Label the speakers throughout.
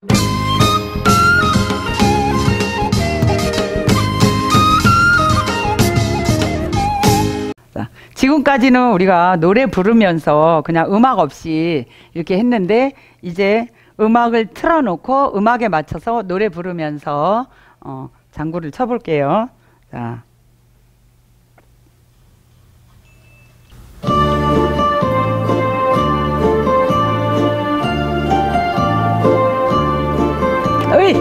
Speaker 1: 지금까지는 우리가 노래 부르면서 그냥 음악 없이 이렇게 했는데 이제 음악을 틀어놓고 음악에 맞춰서 노래 부르면서 장구를 쳐볼게요. 자. 어이!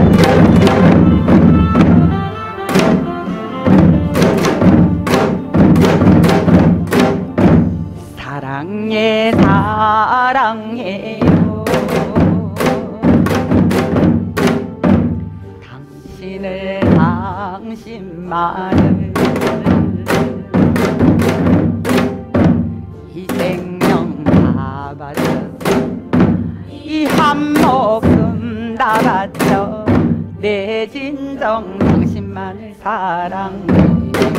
Speaker 1: 사랑해 사랑해요 당신을 당신만을 이 생명 다 바쳤어 이 한 목숨 다 바쳐 내 진정 당신만을 사랑해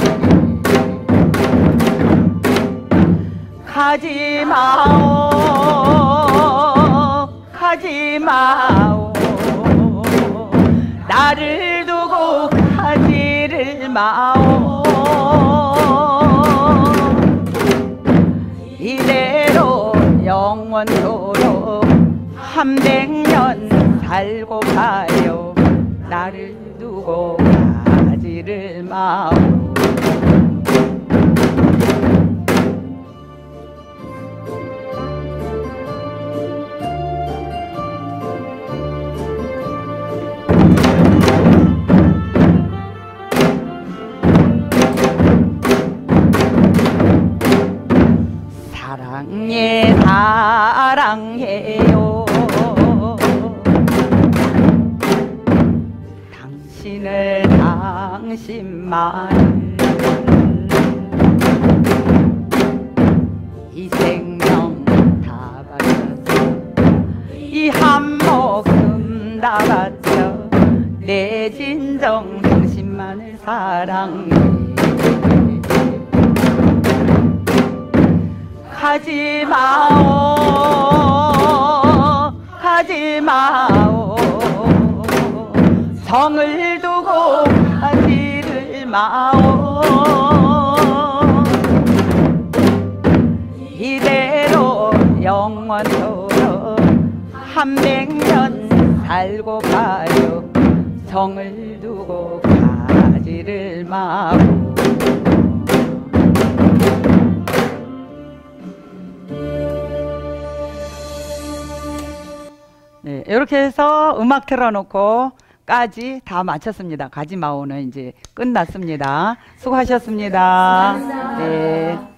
Speaker 1: 가지마오 가지마오 나를 두고 가지를 마오 이대로 영원토록 100년 살고 가요 나를 두고 가지를 마오 사랑해 사랑해요 당신을 당신만을 이 생명 다 바쳤어 이 한 목숨 다 바쳐 내 진정 당신만을 사랑해 가지마오 가지마오 정을 두고 가지를 마오 이대로 영원토록 100년 살고 가요 정을 두고 가지를 마오 네, 이렇게 해서 음악 틀어놓고 까지 다 마쳤습니다. 가지마오는 이제 끝났습니다. 수고하셨습니다. 네.